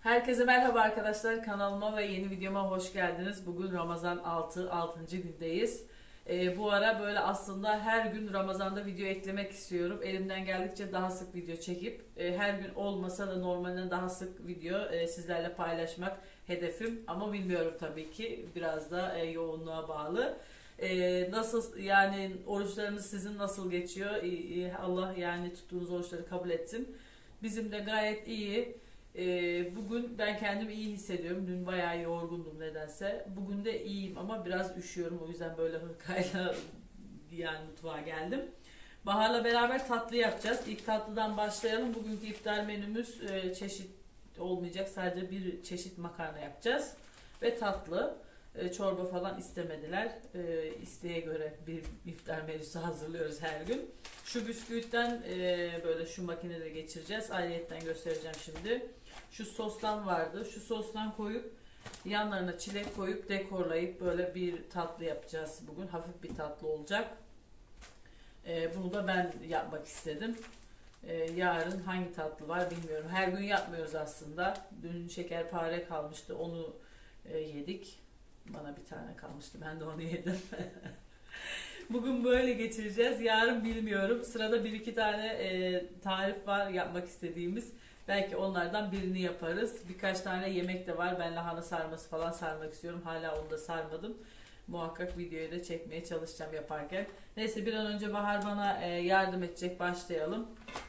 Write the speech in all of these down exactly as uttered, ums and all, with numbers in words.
Herkese merhaba arkadaşlar, kanalıma ve yeni videoma hoş geldiniz. Bugün Ramazan altı, altıncı gündeyiz. Ee, bu ara böyle aslında her gün Ramazan'da video eklemek istiyorum. Elimden geldikçe daha sık video çekip e, her gün olmasa da normalinden daha sık video e, sizlerle paylaşmak hedefim. Ama bilmiyorum, tabii ki biraz da e, yoğunluğa bağlı. E, nasıl yani, oruçlarınız sizin nasıl geçiyor? E, e, Allah yani tuttuğunuz oruçları kabul etsin. Bizim de gayet iyi. Ee, bugün ben kendimi iyi hissediyorum. Dün bayağı yorgundum nedense. Bugün de iyiyim ama biraz üşüyorum. O yüzden böyle hırkayla yani mutfağa geldim. Bahar'la beraber tatlı yapacağız. İlk tatlıdan başlayalım. Bugünkü iftar menümüz e, çeşit olmayacak. Sadece bir çeşit makarna yapacağız. Ve tatlı. E, çorba falan istemediler. E, isteğe göre bir iftar menüsü hazırlıyoruz her gün. Şu bisküvitten e, böyle şu makinede geçireceğiz. Ayrıyetten göstereceğim şimdi. Şu sostan vardı. Şu sostan koyup yanlarına çilek koyup dekorlayıp böyle bir tatlı yapacağız bugün. Hafif bir tatlı olacak. E, bunu da ben yapmak istedim. E, yarın hangi tatlı var bilmiyorum. Her gün yapmıyoruz aslında. Dün şekerpare kalmıştı. Onu e, yedik. Bana bir tane kalmıştı. Ben de onu yedim. Bugün böyle geçireceğiz. Yarın bilmiyorum. Sırada bir iki tane e, tarif var yapmak istediğimiz. Belki onlardan birini yaparız. Birkaç tane yemek de var. Ben lahana sarması falan sarmak istiyorum. Hala onu da sarmadım. Muhakkak videoyu da çekmeye çalışacağım yaparken. Neyse, bir an önce Bahar bana e, yardım edecek. Başlayalım.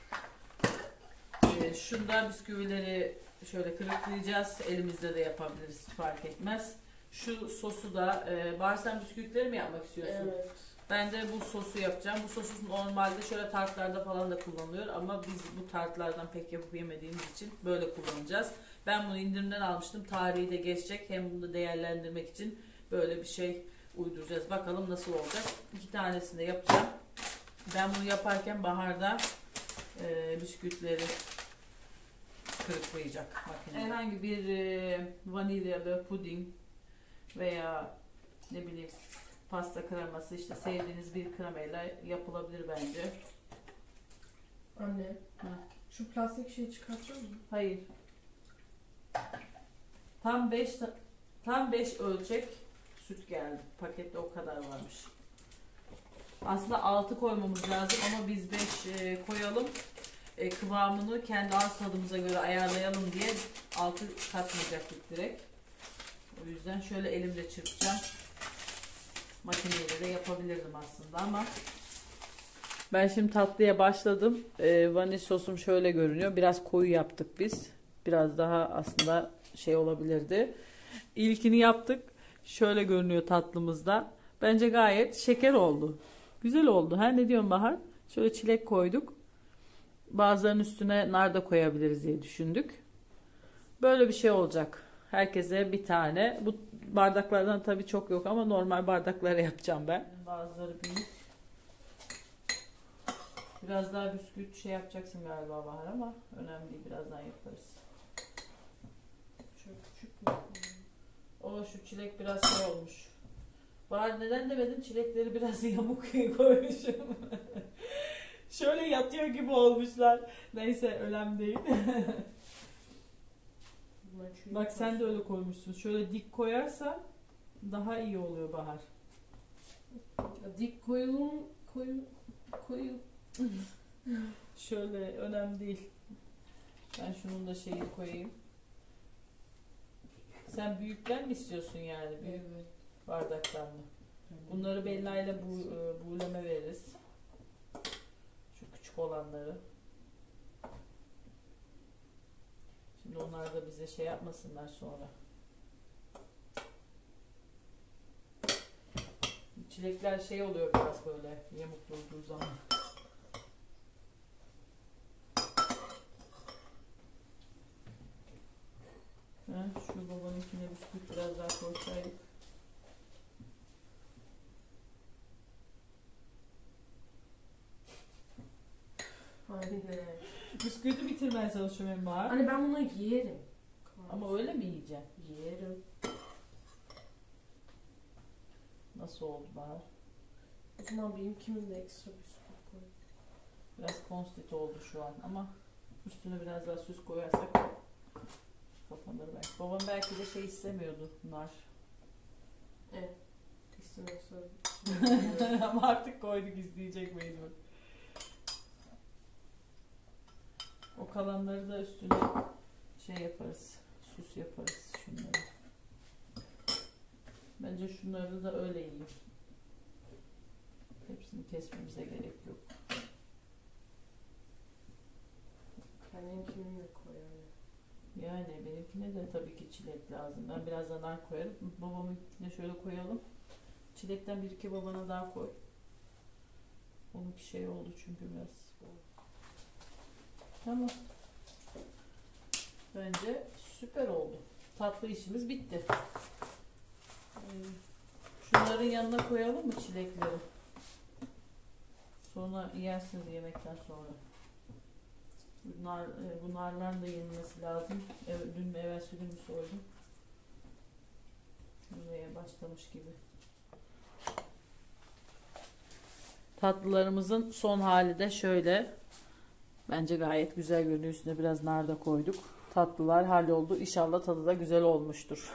E, şunda bisküvileri şöyle kırıklayacağız. Elimizde de yapabiliriz. Fark etmez. Şu sosu da e, Bahar, sen bisküvileri mi yapmak istiyorsun? Evet. Ben de bu sosu yapacağım. Bu sosu normalde şöyle tartlarda falan da kullanılıyor ama biz bu tartlardan pek yapıp yemediğimiz için böyle kullanacağız. Ben bunu indirimden almıştım. Tarihi de geçecek. Hem bunu da değerlendirmek için böyle bir şey uyduracağız. Bakalım nasıl olacak. İki tanesini de yapacağım. Ben bunu yaparken Bahar'da e, bisküvileri kırıklayacak makinede. Herhangi bir e, vanilyalı puding veya ne bileyim pasta kreması, işte sevdiğiniz bir kremayla yapılabilir bence. Anne. Hı. Şu plastik şeyi çıkartıyor musun? Hayır. Tam beş tam beş ölçek süt geldi. Pakette o kadar varmış. Aslında altı koymamız lazım ama biz beş e, koyalım. E, kıvamını kendi ağız tadımıza göre ayarlayalım diye altı katmayacaktık direkt. O yüzden şöyle elimle çırpacağım. Makineyle de yapabilirdim aslında ama ben şimdi tatlıya başladım. Ee, vanilya sosum şöyle görünüyor. Biraz koyu yaptık biz. Biraz daha aslında şey olabilirdi. İlkini yaptık. Şöyle görünüyor tatlımızda. Bence gayet şeker oldu. Güzel oldu. Ha, ne diyorsun Bahar? Şöyle çilek koyduk. Bazılarının üstüne nar da koyabiliriz diye düşündük. Böyle bir şey olacak. Herkese bir tane. Bu bardaklardan tabii çok yok ama normal bardaklara yapacağım ben. Bazıları büyük. Biraz daha bisküvit şey yapacaksın galiba Bahar ama önemli değil. Birazdan yaparız. Çok küçük mü? O şu çilek biraz şey olmuş. Bahar, neden demedin? Çilekleri biraz yamuk koymuşum. Şöyle yatıyor gibi olmuşlar. Neyse, önemli değil. Bak, sen de öyle koymuşsun. Şöyle dik koyarsan daha iyi oluyor Bahar. Dik koyulum koyu koyu. Şöyle önemli değil. Ben şunun da şeyi koyayım. Sen büyükten mi istiyorsun yani? Büyük Evet. bardaktan mı? Bunları Bella ile bu, e, buğuleme veririz. Şu küçük olanları. Şimdi onlar da bize şey yapmasınlar sonra. Çilekler şey oluyor biraz böyle yamuk durduğu zaman. Ha, şu babanınkine bisküvit biraz daha koysaydık. Anne. Bisküviti bitirmeye çalışıyorum hem Bahar. Anne, ben bunu yerim. Ama öyle mi yiyeceğim? Yerim. Nasıl oldu Bahar? O zaman benimkinin de ekstra bisküvit koy. Biraz konstit oldu şu an ama üstüne biraz daha süs koyarsak kapanır belki. Babam belki de şey istemiyordu, nar. Evet. İstemiyorsa. Ama artık koyduk, izleyecek mecbur. O kalanları da üstüne şey yaparız, süs yaparız şunları. Bence şunları da öyle yiyeyim. Hepsini kesmemize gerek yok. Kendininkini de koy yani. Yani benimkine de tabii ki çilek lazım. Ben biraz da nar koyarım. Babamınkine şöyle koyalım. Çilekten bir iki babana daha koy. Onunki şey oldu çünkü biraz. Tamam. Bence süper oldu. Tatlı işimiz bitti. Şunların yanına koyalım mı çilekleri? Sonra yersiniz yemekten sonra. Bunlar, bu narların da yenilmesi lazım. Evet, dün evvel sütümü soydum. Şuraya başlamış gibi. Tatlılarımızın son hali de şöyle. Bence gayet güzel görünüyor. Üstüne biraz nar da koyduk. Tatlılar halloldu. İnşallah tadı da güzel olmuştur.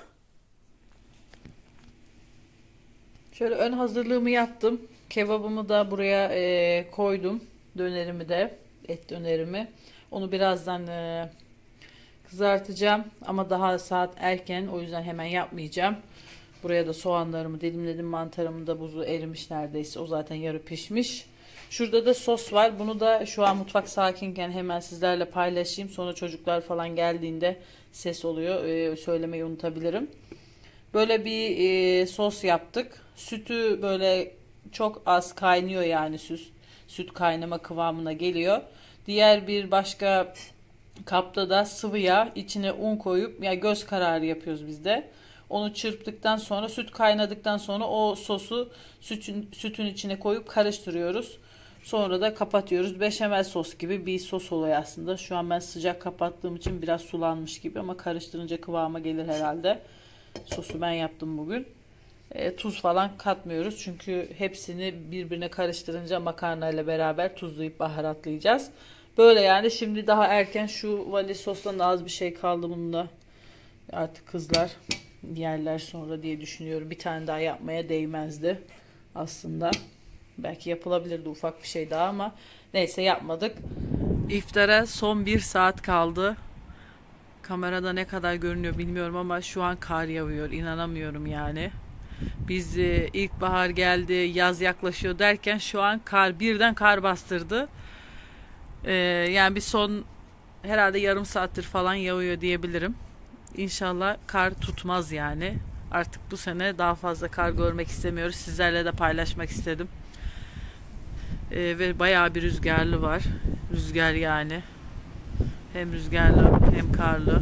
Şöyle ön hazırlığımı yaptım. Kebabımı da buraya e, koydum. Dönerimi de. Et dönerimi. Onu birazdan e, kızartacağım. Ama daha saat erken. O yüzden hemen yapmayacağım. Buraya da soğanlarımı dilimledim. Mantarımın da buzu erimiş neredeyse. O zaten yarı pişmiş. Şurada da sos var. Bunu da şu an mutfak sakinken hemen sizlerle paylaşayım. Sonra çocuklar falan geldiğinde ses oluyor. E, söylemeyi unutabilirim. Böyle bir e, sos yaptık. Sütü böyle çok az kaynıyor yani süt, süt kaynama kıvamına geliyor. Diğer bir başka kapta da sıvı yağ, içine un koyup ya göz kararı yapıyoruz biz de. Onu çırptıktan sonra süt kaynadıktan sonra o sosu sütün, sütün içine koyup karıştırıyoruz. Sonra da kapatıyoruz. Beşamel sos gibi bir sos oluyor aslında. Şu an ben sıcak kapattığım için biraz sulanmış gibi ama karıştırınca kıvama gelir herhalde. Sosu ben yaptım bugün. E, tuz falan katmıyoruz. Çünkü hepsini birbirine karıştırınca makarnayla beraber tuzlayıp baharatlayacağız. Böyle yani şimdi daha erken şu valiz sostan az bir şey kaldı bunda. Artık kızlar yerler sonra diye düşünüyorum. Bir tane daha yapmaya değmezdi aslında. Belki yapılabilirdi ufak bir şey daha ama neyse yapmadık. İftara son bir saat kaldı. Kamerada ne kadar görünüyor bilmiyorum ama şu an kar yağıyor. İnanamıyorum yani. Biz e, ilkbahar geldi, yaz yaklaşıyor derken şu an kar birden kar bastırdı. E, yani bir son herhalde yarım saattir falan yağıyor diyebilirim. İnşallah kar tutmaz yani. Artık bu sene daha fazla kar görmek istemiyoruz. Sizlerle de paylaşmak istedim. E, ve bayağı bir rüzgarlı var. Rüzgar yani. Hem rüzgarlı hem karlı.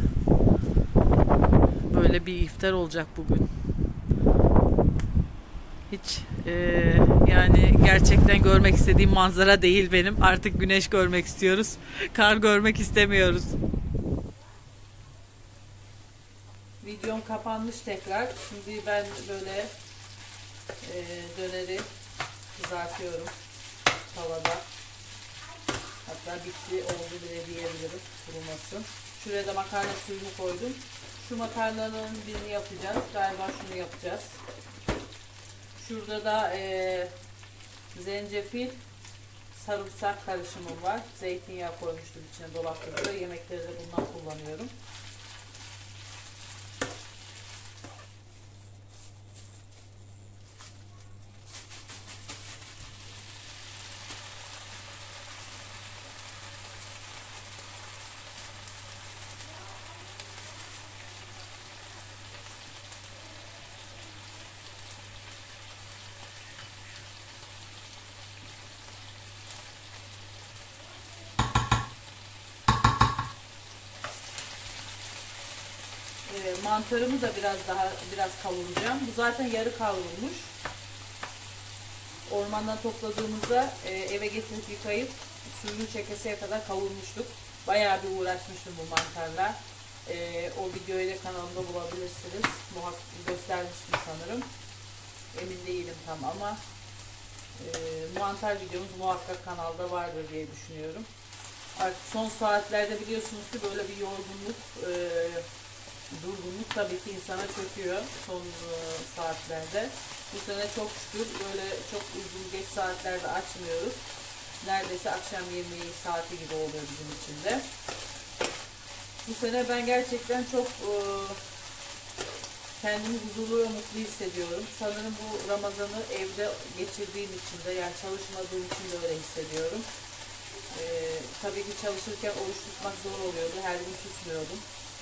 Böyle bir iftar olacak bugün. Hiç e, yani gerçekten görmek istediğim manzara değil benim. Artık güneş görmek istiyoruz. Kar görmek istemiyoruz. Videom kapanmış tekrar. Şimdi ben böyle e, döneri kızartıyorum tavada. Hatta bitti oldu bile diyebilirim kuruması. Şuraya da makarna suyunu koydum. Şu makarnanın birini yapacağız. Galiba şunu yapacağız. Şurada da e, zencefil, sarımsak karışımı var. Zeytinyağı koymuştum içine dolapta. Yemekleri de bundan kullanıyorum. E, mantarımı da biraz daha biraz kavuracağım. Bu zaten yarı kavrulmuş. Ormandan topladığımızda e, eve getirip yıkayıp suyunu çekeseye kadar kavurmuştuk. Bayağı bir uğraşmıştım bu mantarla. E, o videoyu da kanalımda bulabilirsiniz. Muhakkak göstermiştim sanırım. Emin değilim tam ama e, mantar videomuz muhakkak kanalda vardır diye düşünüyorum. Artık son saatlerde biliyorsunuz ki böyle bir yorgunluk, e, durgunluk tabii ki insana çöküyor son e, saatlerde. Bu sene çok şükür böyle çok uzun geç saatlerde açmıyoruz. Neredeyse akşam yemeği saati gibi oluyor bizim için de. Bu sene ben gerçekten çok e, kendimi huzurlu ve mutlu hissediyorum. Sanırım bu Ramazan'ı evde geçirdiğim için de, yani çalışmadığım için de öyle hissediyorum. Ee, tabii ki çalışırken oruç tutmak zor oluyordu. Her gün tutmuyordum.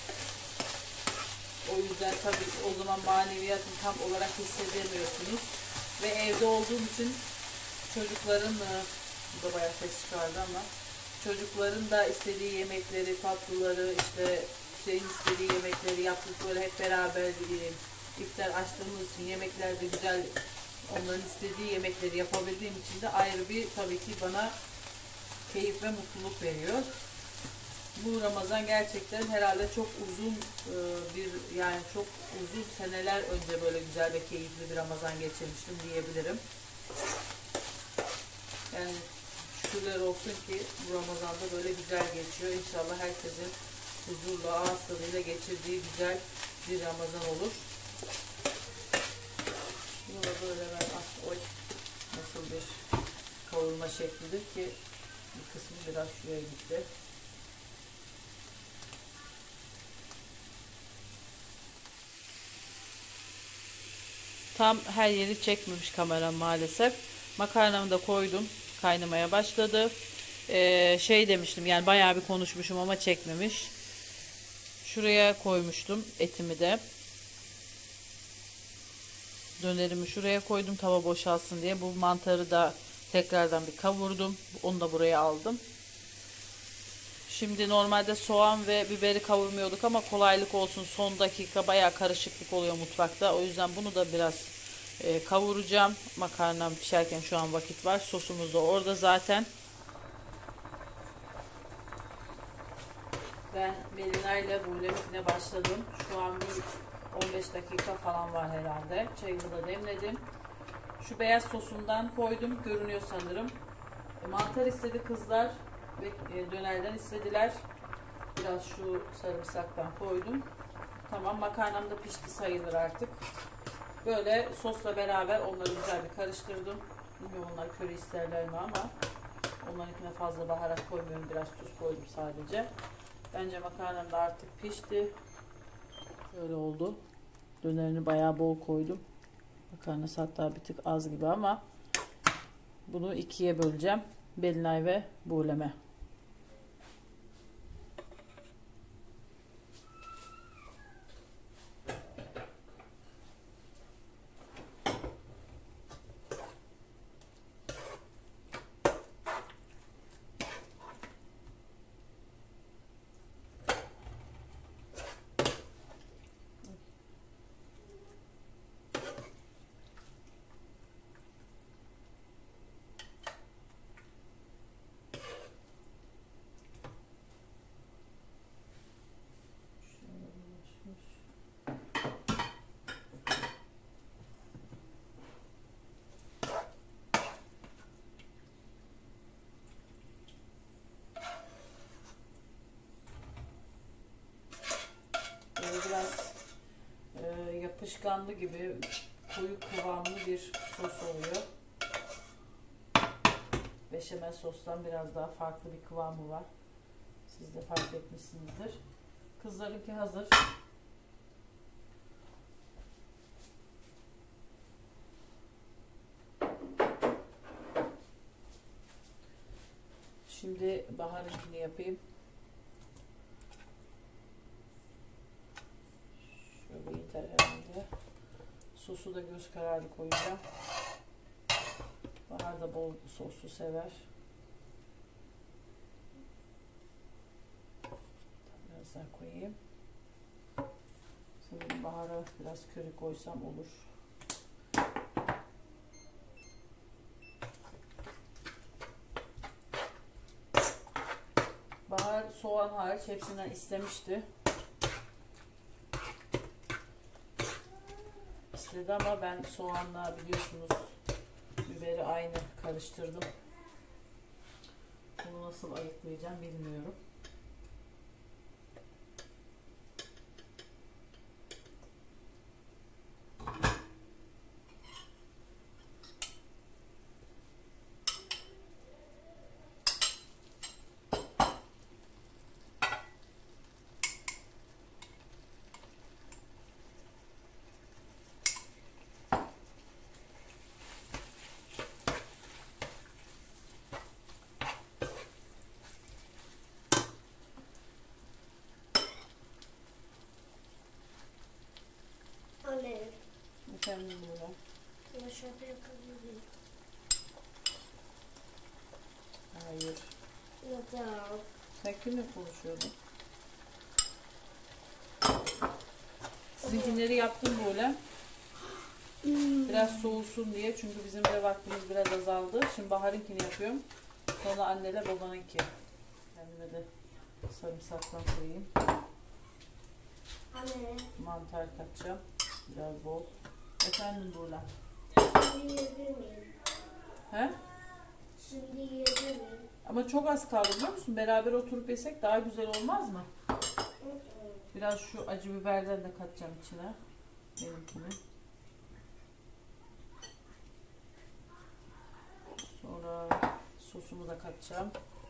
O yüzden tabii o zaman maneviyatını tam olarak hissedemiyorsunuz. Ve evde olduğum için çocukların, bu da bayağı ses çıkardı ama, çocukların da istediği yemekleri, tatlıları, işte Hüseyin istediği yemekleri yaptık, böyle hep beraber iftar açtığımız için yemeklerde güzel, onların istediği yemekleri yapabildiğim için de ayrı bir tabii ki bana keyif ve mutluluk veriyor. Bu Ramazan gerçekten herhalde çok uzun bir, yani çok uzun seneler önce böyle güzel ve keyifli bir Ramazan geçirmiştim diyebilirim. Yani şükürler olsun ki bu Ramazan'da böyle güzel geçiyor. İnşallah herkesin huzurla, ağız tadıyla geçirdiği güzel bir Ramazan olur. Bunu böyle ben aslında oy, nasıl bir kavurma şeklidir ki bir kısmı biraz şuraya gitti. Tam her yeri çekmemiş kameram maalesef. Makarnamı da koydum. Kaynamaya başladı. Ee, şey demiştim, yani bayağı bir konuşmuşum ama çekmemiş. Şuraya koymuştum etimi de. Dönerimi şuraya koydum tava boşalsın diye. Bu mantarı da tekrardan bir kavurdum. Onu da buraya aldım. Şimdi normalde soğan ve biberi kavurmuyorduk ama kolaylık olsun, son dakika bayağı karışıklık oluyor mutfakta. O yüzden bunu da biraz e, kavuracağım. Makarnam pişerken şu an vakit var. Sosumuz da orada zaten. Ben Melina ile buğulemine başladım. Şu an bir on beş dakika falan var herhalde. Çayımı da demledim. Şu beyaz sosundan koydum. Görünüyor sanırım. E, mantar istedi kızlar ve e, dönerden istediler. Biraz şu sarımsaktan koydum. Tamam, makarnam da pişti sayılır artık. Böyle sosla beraber onları güzel bir karıştırdım. Bilmiyorum onlar köri isterler mi ama onlarınkine fazla baharat koymuyorum. Biraz tuz koydum sadece. Bence makarnam da artık pişti. Böyle oldu. Dönerini bayağı bol koydum. Makarnası hatta bir tık az gibi ama bunu ikiye böleceğim. Belinay ve Buğleme. Biraz e, yapışkanlı gibi koyu kıvamlı bir sos oluyor. Beşamel sostan biraz daha farklı bir kıvamı var. Siz de fark etmişsinizdir. Kızlarınki hazır. Şimdi Bahar'ınkini yapayım. Şöyle yeter herhalde. Sosu da göz kararı koyacağım. Bahar da bol soslu sever. Biraz daha koyayım. Sanırım Bahar'a biraz köri koysam olur. Bahar soğan hariç hepsinden istemişti. İstedi ama ben soğanla biliyorsunuz biberi aynı karıştırdım. Bunu nasıl ayıklayacağım bilmiyorum. Kendin böyle. Ama şöyle yapabilirim. Hayır. Yok. Sen kimle konuşuyordun? Sizinkileri yaptım böyle. Biraz soğusun diye. Çünkü bizim de vaktimiz biraz azaldı. Şimdi Bahar'ınkini yapıyorum. Sonra anneyle babanınki. Kendime de sarımsaktan koyayım. Anne. Mantar katacağım. Biraz bol. Efendim Buğla. Şimdi yiyebilir miyim? He? Şimdi yiyebilir miyim? Ama çok az kaldı biliyor musun? Beraber oturup yesek daha güzel olmaz mı? Biraz şu acı biberden de katacağım içine. Benimkini. Sonra sosumu da katacağım.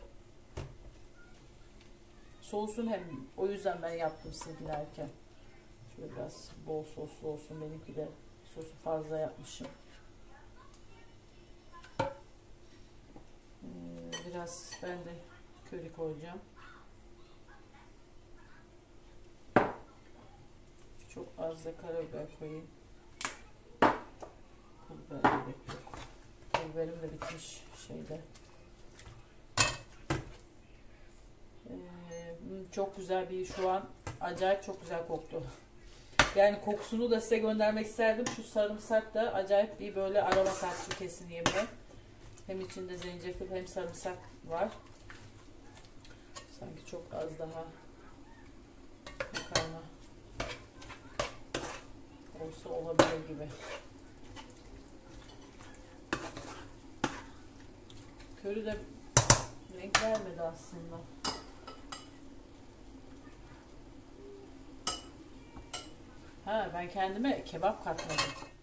Soğusun hem. O yüzden ben yaptım sizinkilerken. Şöyle biraz bol soslu olsun. Benimki de sosu fazla yapmışım. Ee, biraz ben de köri koyacağım. Çok az da karabiber koyayım. Pul biber gerek yok. Pul biberim de bitmiş şeyde. Ee, çok güzel bir şu an acayip çok güzel koktu. Yani kokusunu da size göndermek isterdim. Şu sarımsak da acayip bir böyle aroma kattı kesin yemeğe. Hem içinde zencefil hem sarımsak var. Sanki çok az daha makarna olsa olabilir gibi. Köri de renk vermedi aslında. Ha, ben kendime kebap katmadım.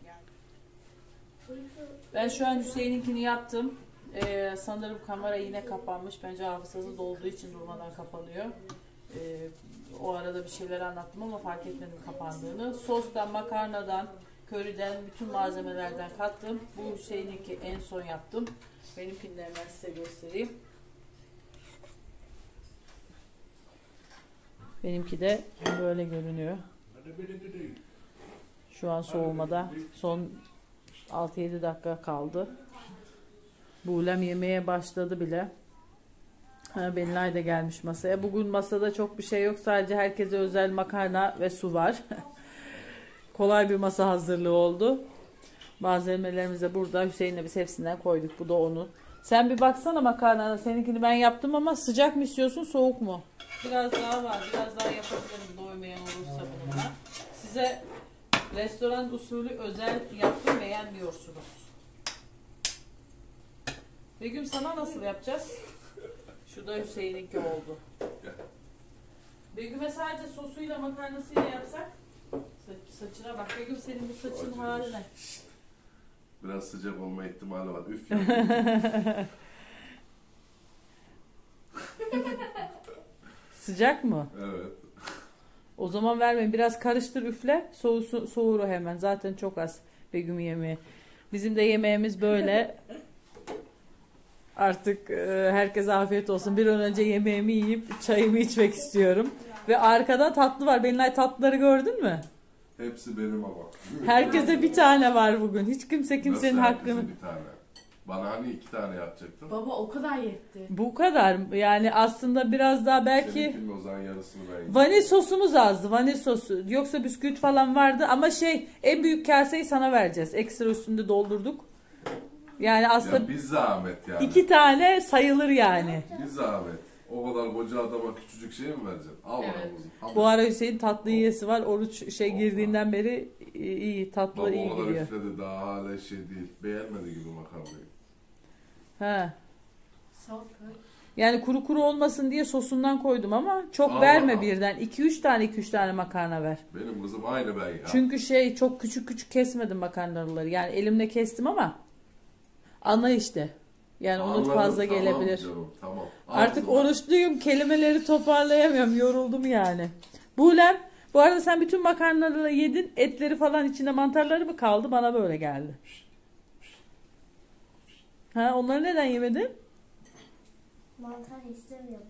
Ben şu an Hüseyin'inkini yaptım. Ee, sanırım kamera yine kapanmış. Bence hafızası dolduğu için durmadan kapanıyor. Ee, o arada bir şeyler anlattım ama fark etmedim kapandığını. Sostan, makarnadan, köriden, bütün malzemelerden kattım. Bu Hüseyin'inki en son yaptım. Benimkini de hemen size göstereyim. Benimki de böyle görünüyor. Şu an soğumada. Son altı yedi dakika kaldı. Buğlem yemeğe başladı bile. Ha, Benilay da gelmiş masaya. Bugün masada çok bir şey yok. Sadece herkese özel makarna ve su var. Kolay bir masa hazırlığı oldu. Malzemelerimizi de burada Hüseyin'le biz hepsinden koyduk. Bu da onun. Sen bir baksana makarnana. Seninkini ben yaptım ama sıcak mı istiyorsun, soğuk mu? Biraz daha var. Biraz daha yapabilirim doymayan olursa bununla. Size restoran usulü özel yaptım, beğenmiyorsunuz. Begüm sana nasıl yapacağız? Şu da Hüseyin'inki oldu. Begüm'e sadece sosuyla makarnasıyla yapsak. Sa saçına bak Begüm, senin bu saçın haline. Biraz sıcak olma ihtimali var. Üf ya. Sıcak mı? Evet. O zaman vermeyin. Biraz karıştır, üfle. Soğusu, soğur o hemen. Zaten çok az Begüm yemeği. Bizim de yemeğimiz böyle. Artık e, herkese afiyet olsun. Bir an önce yemeğimi yiyip çayımı içmek istiyorum. Ve arkada tatlı var. Benimle tatlıları gördün mü? Hepsi benim ama. Herkese bir tane var bugün. Hiç kimse kimsenin Nasıl hakkını... bir tane? Bana hani iki tane yapacaktın? Baba o kadar yetti. Bu kadar. Yani aslında biraz daha belki... Seninkinin o zaman yarısını ben yiyeceğim. Vanil sosumuz azdı. Vanil sosu. Yoksa bisküvit falan vardı. Ama şey, en büyük kaseyi sana vereceğiz. Ekstra üstünde doldurduk. Yani aslında Ya bir zahmet yani. iki tane sayılır yani. Bir zahmet. O kadar koca adama küçücük şey mi vereceksin? Al Evet. bakalım. Bu ara Hüseyin tatlı yiyesi var. Oruç şey girdiğinden beri iyi. Tatlılar iyi Baba o kadar gidiyor. üfledi, daha hala şey değil. Beğenmedi gibi makarnayı. Ha. Salkı. Yani kuru kuru olmasın diye sosundan koydum ama çok Allah verme Allah. birden. iki üç tane iki üç tane makarna ver. Benim kızım aynı ben ya. Çünkü şey, çok küçük küçük kesmedim makarnaları. Yani elimle kestim ama ana işte. Yani unut Anladım, fazla tamam gelebilir. Canım, tamam. Artık Ağzına- oruçluyum. Kelimeleri toparlayamıyorum. Yoruldum yani. Buğlem, bu arada sen bütün makarnaları yedin. Etleri falan içinde, mantarları mı kaldı? Bana böyle geldi. Ha, onları neden yemedin? Mantar istemiyorum.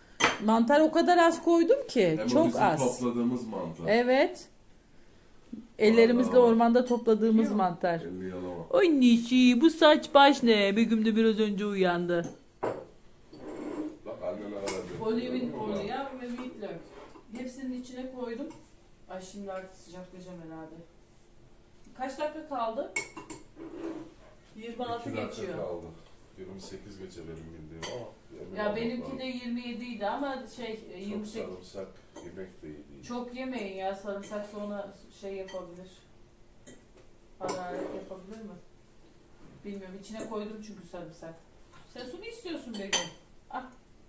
Mantar o kadar az koydum ki. Hem o çok bizim az. topladığımız mantar. Evet. Ellerimizle Vallahi. ormanda topladığımız Yok. mantar. Elini yalama. Oy nişi bu saç baş ne? Begüm de biraz önce uyandı. Bak annene kadar. Olivin oraya ve wheat hepsinin içine koydum. Ay şimdi artık sıcaklayacağım herhalde. Kaç dakika kaldı? yirmi altı İki dakika geçiyor. kaldı. yirmi sekiz geçe benim bildiğim ama. emin Ya olmak benimki lazım. de yirmi yedi idi ama şey Çok yirmi sekiz. sarımsak yemek de iyi değil. Çok yemeyin ya, sarımsak sonra şey yapabilir. Hararet yapabilir mi? Bilmiyorum, içine koydum çünkü sarımsak. Sen su mu istiyorsun Begüm? Ah,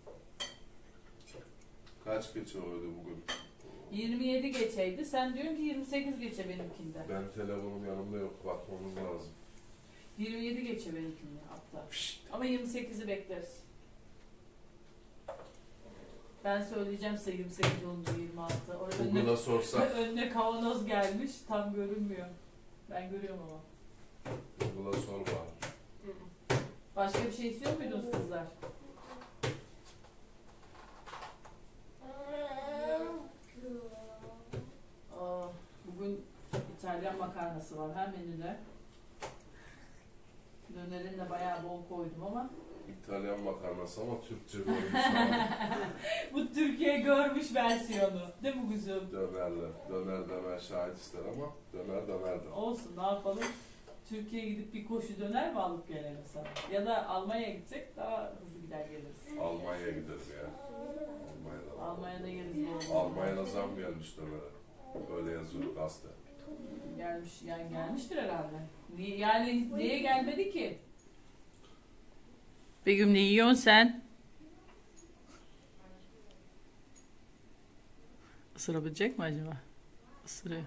Kaç geçe oydu bugün? yirmi yedi geçeydi. Sen diyorsun ki yirmi sekiz geçe benimkinde. Ben telefonum yanımda yok. Bakmamız lazım. yirmi yedi geçe benimkinde hatta. Ama yirmi sekizi bekleriz. Ben söyleyeceğim size yirmi sekiz olunca yirmi altı. Orada önüne, Google'a sorsak. önüne kavanoz gelmiş. Tam görünmüyor. Ben görüyorum ama. Google'a sor bari. Başka bir şey istiyor muydunuz kızlar? Aa, bugün İtalyan makarnası var hem menüde. Dönerin de bayağı bol koydum ama. İtalyan makarnası ama Türkçe görmüş abi. Bu Türkiye görmüş versiyonu. Değil mi kuzum? Dönerler. Döner döner şahit ister ama döner döner de. Olsun, ne yapalım? Türkiye'ye gidip bir koşu döner mi alıp gelelim sana? Ya da Almanya'ya gidecek daha hızlı gider geliriz. Almanya'ya gidelim ya. Almanya'da. Almanya'da yeriz. bu. Almanya'da zam gelmiş dönere. Öyle yazıyor gazete. Gelmiş, yani gelmiştir herhalde. Niye, yani niye gelmedi ki? Begüm ne yiyorsun sen? Isırabilecek mi acaba? Isırıyor.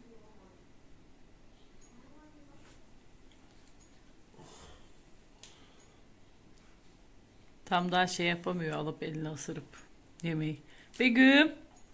Tam daha şey yapamıyor, alıp eline ısırıp yemeği. Begüm!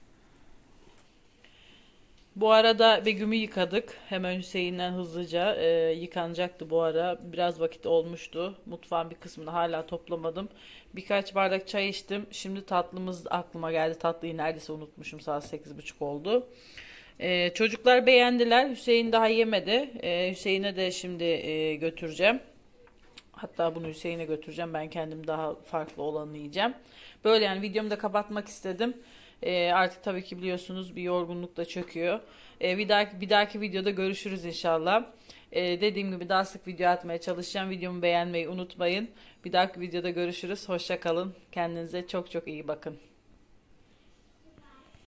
Bu arada Begüm'ü yıkadık. Hemen Hüseyin'den hızlıca e, yıkanacaktı bu ara. Biraz vakit olmuştu. Mutfağın bir kısmını hala toplamadım. Birkaç bardak çay içtim. Şimdi tatlımız aklıma geldi. Tatlıyı neredeyse unutmuşum. Saat sekiz buçuk oldu. E, çocuklar beğendiler. Hüseyin daha yemedi. E, Hüseyin'e de şimdi e, götüreceğim. Hatta bunu Hüseyin'e götüreceğim. Ben kendim daha farklı olanı yiyeceğim. Böyle yani videomu da kapatmak istedim. Ee, artık tabii ki biliyorsunuz bir yorgunluk da çöküyor. Ee, bir dahaki bir dahaki videoda görüşürüz inşallah. Ee, dediğim gibi daha sık video atmaya çalışacağım. Videomu beğenmeyi unutmayın. Bir dahaki videoda görüşürüz. Hoşça kalın. Kendinize çok çok iyi bakın.